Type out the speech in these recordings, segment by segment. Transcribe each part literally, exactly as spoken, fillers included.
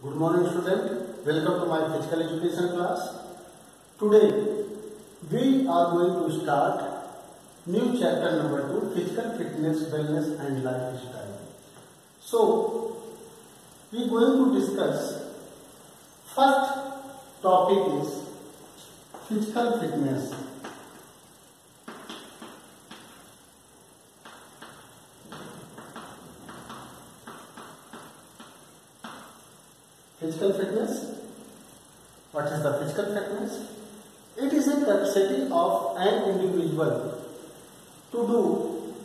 Good morning student, welcome to my physical education class. Today we are going to start new chapter number two, physical fitness, wellness and lifestyle. So we are going to discuss first topic is physical fitness. Physical fitness. What is the physical fitness? It is a capacity of an individual to do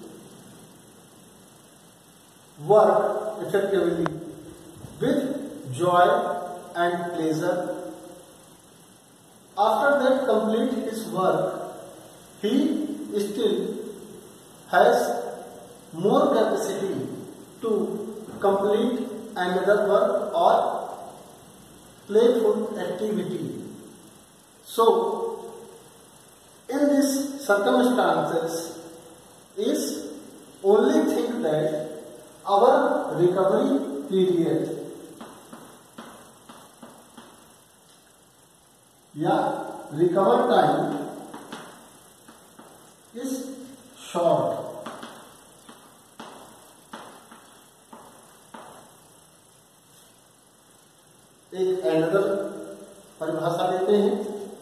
work effectively with joy and pleasure. After that complete his work, he still has more capacity to complete another work or playful activity. So, in these circumstances, is only thing that our recovery period, yeah, recover time is short. एक another परिभाषा देते हैं,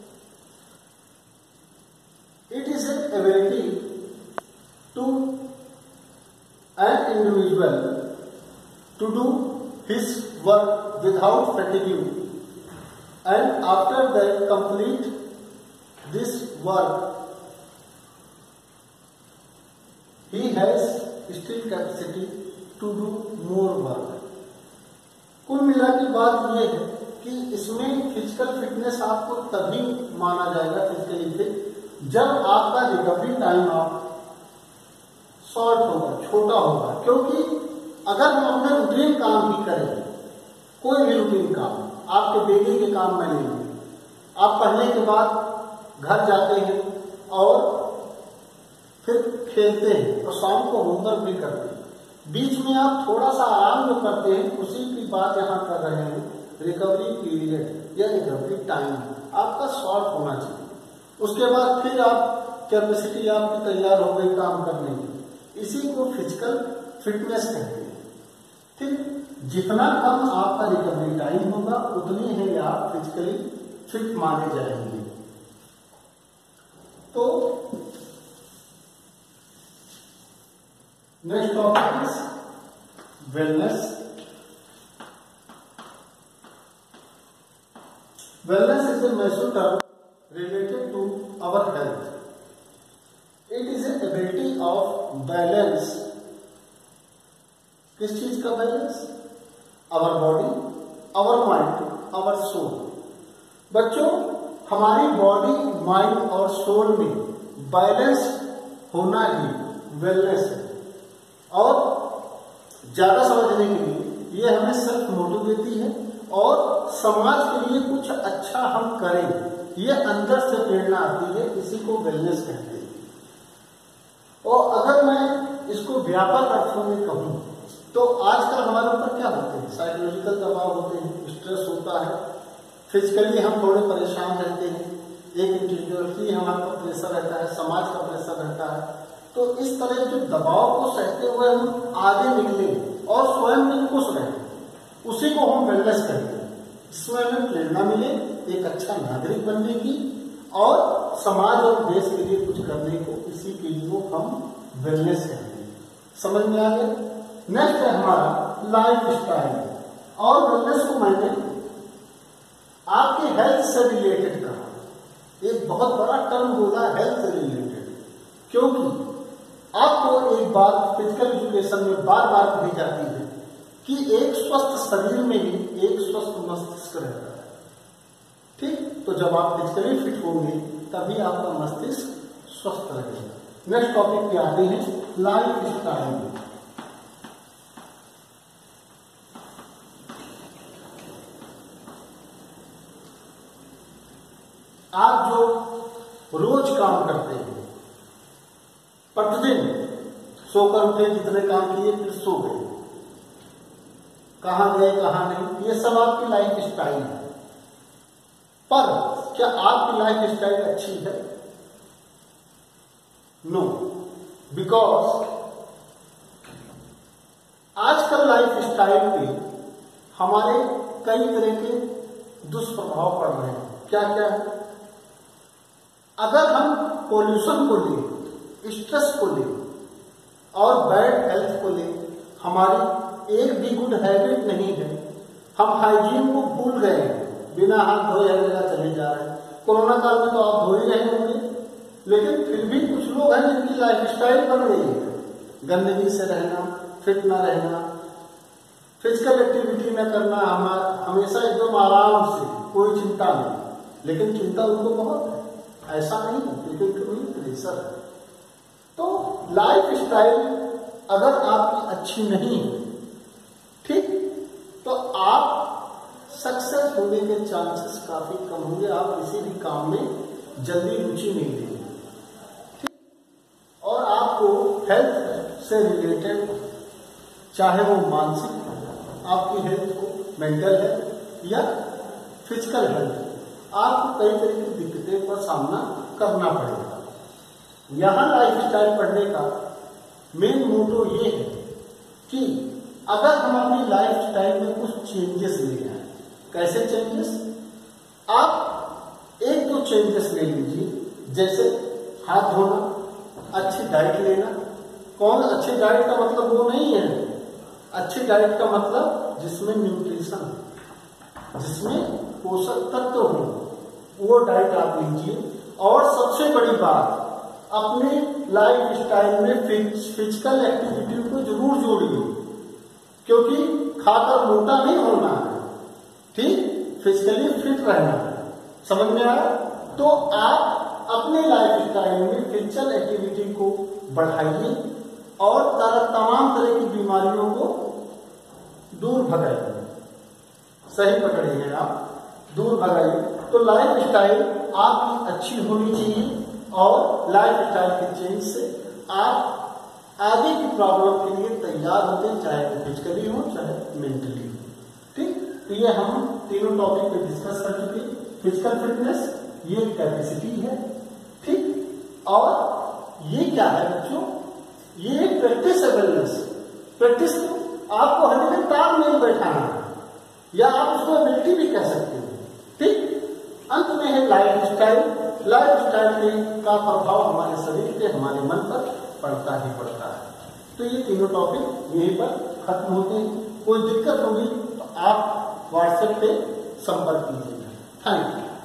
it is an ability to an individual to do his work without fatigue and after that complete this work he has still capacity to do more work. कुल मिला की बात यह है कि इसमें फिजिकल फिटनेस आपको तभी माना जाएगा फिजिकली फिट जब आपका रिकवरी टाइम आप शॉर्ट होगा, छोटा होगा. क्योंकि अगर हम अपने रूटीन काम ही करें, कोई भी रूटीन काम, आपके डेली के काम में नहीं, आप पढ़ने के बाद घर जाते हैं और फिर खेलते हैं और शाम को होमवर्क भी करते हैं, बीच में आप थोड़ा सा आराम जो करते हैं, उसी की बात यहाँ कर रहे हैं. रिकवरी पीरियड या रिकवरी टाइम आपका शॉर्ट होना चाहिए. उसके बाद फिर आप कैपेसिटी आपकी तैयार हो गई काम करने की, इसी को फिजिकल फिटनेस कहते हैं. ठीक, जितना कम आपका रिकवरी टाइम होगा उतनी ही आप फिजिकली फिट माने जाएंगे. तो next topic is wellness. Wellness is a measure term related to our health. It is an ability of balance. किस चीज का balance? Our body, our mind, our soul. बच्चों, हमारी बॉडी, माइंड और सोल में बैलेंस होना ही वेलनेस है. और ज्यादा समझने के लिए ये हमें सेल्फ मोटिव देती है और समाज के लिए कुछ अच्छा हम करें, ये अंदर से प्रेरणा आती है. इसी को वेलनेस कहते हैं. और अगर मैं इसको व्यापक अर्थों में कहूँ तो आजकल हमारे ऊपर क्या होते हैं? साइकोलॉजिकल दबाव होते हैं, स्ट्रेस होता है, फिजिकली हम थोड़े परेशान रहते हैं, एक इंडिविजुअलिटी हमारे पर प्रेशर रहता है, समाज का प्रेशर रहता है. तो इस तरह जो दबाव को सहते हुए हम आगे निकले और स्वयं में खुश रहे, उसी को हम वेलनेस कहते हैं. इसमें हमें प्रेरणा मिले एक अच्छा नागरिक बनने की और समाज और देश के लिए कुछ करने को, इसी के लिए हम वेलनेस कहते हैं. समझ में आ गया? नेक्स्ट है हमारा लाइफ स्टाइल. और वेलनेस को मैंने आपके हेल्थ से रिलेटेड कहा. एक बहुत बड़ा टर्म बोला हेल्थ से रिलेटेड, क्योंकि आपको एक बात फिजिकल एजुकेशन में बार बार कही जाती है कि एक स्वस्थ शरीर में ही एक स्वस्थ मस्तिष्क रहता है. ठीक, तो जब आप फिजिकली फिट होंगे तभी आपका मस्तिष्क स्वस्थ रहेगा. नेक्स्ट टॉपिक पे आते हैं लाइफ स्टाइल. आप जो रोज काम करते हैं, प्रतिदिन सोकर उठे, जितने काम किए फिर सो गए, कहाँ गए कहाँ नहीं, ये सब आपकी लाइफ स्टाइल है। पर क्या आपकी लाइफ स्टाइल अच्छी है? नो, बिकॉज आजकल लाइफ स्टाइल पे हमारे कई तरह के दुष्प्रभाव पड़ रहे हैं। क्या क्या है? अगर हम पोल्यूशन को लें, स्ट्रेस को लें और बैड हेल्थ को लें, हमारी एक भी गुड हैबिट नहीं है। हम हाइजीन को भूल गए हैं, बिना हाथ धोए हर जगह चले जा रहे हैं। कोरोना काल में तो आप धो ही रहे होंगे, लेकिन फिर भी कुछ लोग हैं जिनकी लाइफ स्टाइल बन गई है गंदगी से रहना, फिट न रहना, फिजिकल एक्टिविटी न करना, हमारा हमेशा एकदम आराम से, कोई चिंता नहीं। लेकिन चिंता उनको बहुत है, ऐसा नहीं है, क्योंकि कोई प्रेशर है। तो लाइफ स्टाइल अगर आपकी अच्छी नहीं है, ठीक, तो आप सक्सेस होने के चांसेस काफी कम होंगे। आप किसी भी काम में जल्दी रुचि नहीं लेंगे, ठीक। और आपको हेल्थ से रिलेटेड, चाहे वो मानसिक आपकी हेल्थ हो, मेंटल हेल्थ या फिजिकल हेल्थ, आपको कई तरह की दिक्कतें का सामना करना पड़ेगा। यहां लाइफ स्टाइल पढ़ने का मेन मोटो ये है कि अगर हम अपनी लाइफ स्टाइल में कुछ चेंजेस ले आए। कैसे चेंजेस? आप एक दो चेंजेस ले लीजिए, जैसे हाथ धोना, अच्छी डाइट लेना। कौन अच्छी डाइट का मतलब वो नहीं है, अच्छी डाइट का मतलब जिसमें न्यूट्रिशन, जिसमें पोषक तत्व हो, वो डाइट आप लीजिए। और सबसे बड़ी बात, अपने लाइफ स्टाइल में फिजिकल एक्टिविटी को जरूर जोड़िए, क्योंकि खाकर मोटा नहीं होना है, ठीक, फिजिकली फिट रहना है। समझ में आया? तो आप अपने लाइफ स्टाइल में फिजिकल एक्टिविटी को बढ़ाइए और तमाम तरह की बीमारियों को दूर भगाइए। सही पकड़े हैं आप, दूर भगाइए। तो लाइफ स्टाइल आपकी अच्छी होनी चाहिए और लाइफ स्टाइल के चेंज से आप आगे की प्रॉब्लम के लिए तैयार होते हैं, चाहे वो फिजिकली हो चाहे मेंटली हो, ठीक। तो ये हम तीनों टॉपिक पे डिस्कस कर चुके। फिजिकल फिटनेस ये कैपेसिटी है, ठीक। और ये क्या है बच्चों? ये प्रैक्टिस है वेलनेस। प्रैक्टिस आपको हर जगह टाल नहीं बैठाना है, या आप उसको एबिलिटी भी कह सकते हैं, ठीक। अंत में है लाइफ स्टाइल। लाइफ स्टाइल का प्रभाव हमारे शरीर पे, हमारे मन पर पड़ता ही पड़ता है। तो ये तीनों टॉपिक यहीं पर खत्म होते हैं। कोई दिक्कत होगी तो आप व्हाट्सएप पे संपर्क कीजिएगा। Thank you.